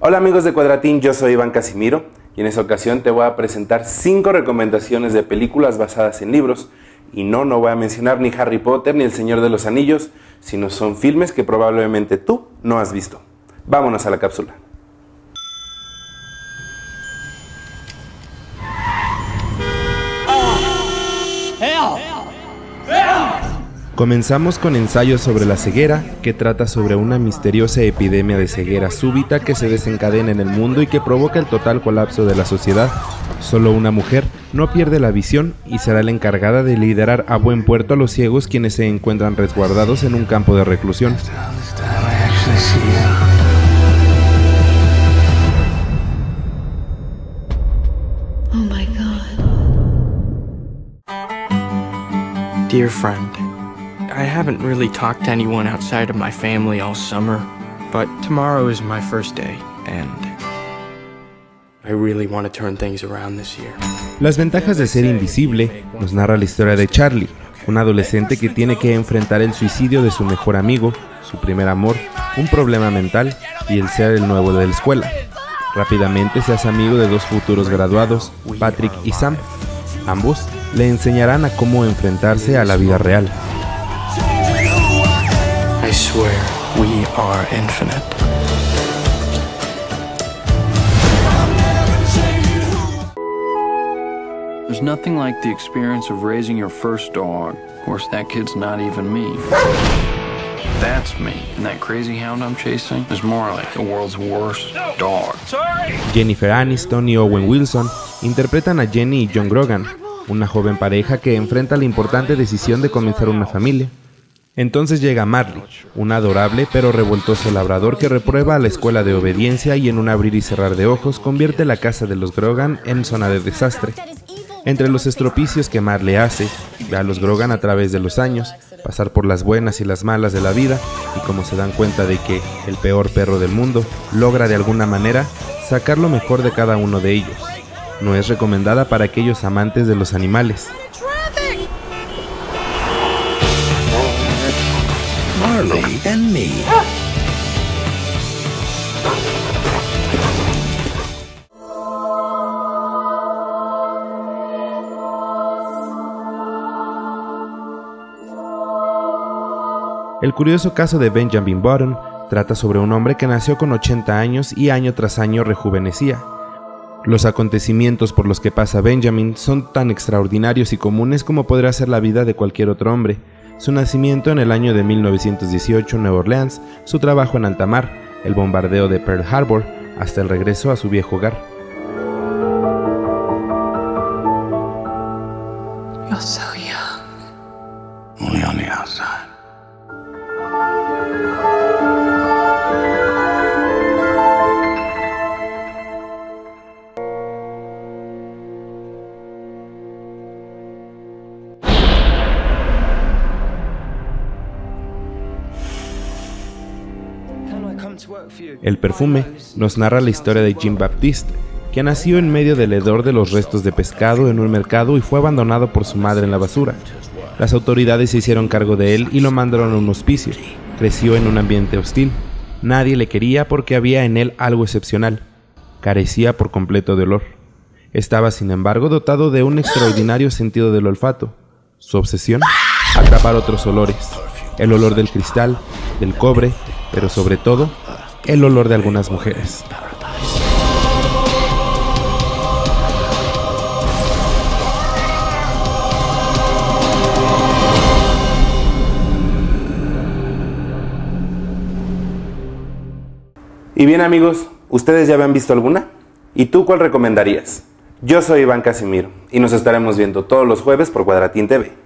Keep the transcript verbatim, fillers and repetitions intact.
Hola amigos de Cuadratín, yo soy Iván Casimiro y en esta ocasión te voy a presentar cinco recomendaciones de películas basadas en libros. Y no, no voy a mencionar ni Harry Potter ni El Señor de los Anillos, sino son filmes que probablemente tú no has visto. Vámonos a la cápsula. Comenzamos con Ensayo sobre la ceguera, que trata sobre una misteriosa epidemia de ceguera súbita que se desencadena en el mundo y que provoca el total colapso de la sociedad. Solo una mujer no pierde la visión y será la encargada de liderar a buen puerto a los ciegos, quienes se encuentran resguardados en un campo de reclusión. Oh my God. Dear friend, I haven't really talked to anyone outside of my family all summer, but tomorrow is my first day, and I really want to turn things around this year. Las ventajas de ser invisible nos narra la historia de Charlie, un adolescente que tiene que enfrentar el suicidio de su mejor amigo, su primer amor, un problema mental y el ser el nuevo de la escuela. Rápidamente se hace amigo de dos futuros graduados, Patrick y Sam. Ambos le enseñarán a cómo enfrentarse a la vida real. I swear, we are infinite. There's nothing like the experience of raising your first dog. Of course, that kid's not even me. That's me, and that crazy hound I'm chasing is more like the world's worst dog. Jennifer Aniston y Owen Wilson interpretan a Jenny y John Grogan, una joven pareja que enfrenta la importante decisión de comenzar una familia. Entonces llega Marley, un adorable pero revoltoso labrador que reprueba a la escuela de obediencia y en un abrir y cerrar de ojos convierte la casa de los Grogan en zona de desastre. Entre los estropicios que Marley hace, ve a los Grogan a través de los años, pasar por las buenas y las malas de la vida, y como se dan cuenta de que el peor perro del mundo logra de alguna manera sacar lo mejor de cada uno de ellos. No es recomendada para aquellos amantes de los animales. Marley and me. El curioso caso de Benjamin Button trata sobre un hombre que nació con ochenta años y año tras año rejuvenecía. Los acontecimientos por los que pasa Benjamin son tan extraordinarios y comunes como podría ser la vida de cualquier otro hombre. Su nacimiento en el año de mil novecientos dieciocho en Nueva Orleans, su trabajo en alta mar, el bombardeo de Pearl Harbor, hasta el regreso a su viejo hogar. You're so young. Only on the outside. El perfume nos narra la historia de Jean Baptiste, que nació en medio del hedor de los restos de pescado en un mercado y fue abandonado por su madre en la basura. Las autoridades se hicieron cargo de él y lo mandaron a un hospicio. Creció en un ambiente hostil. Nadie le quería porque había en él algo excepcional. Carecía por completo de olor. Estaba, sin embargo, dotado de un extraordinario sentido del olfato. Su obsesión, atrapar otros olores. El olor del cristal, del cobre, pero sobre todo, el olor de algunas mujeres. Y bien amigos, ¿ustedes ya habían visto alguna? ¿Y tú cuál recomendarías? Yo soy Iván Casimiro y nos estaremos viendo todos los jueves por Cuadratín T V.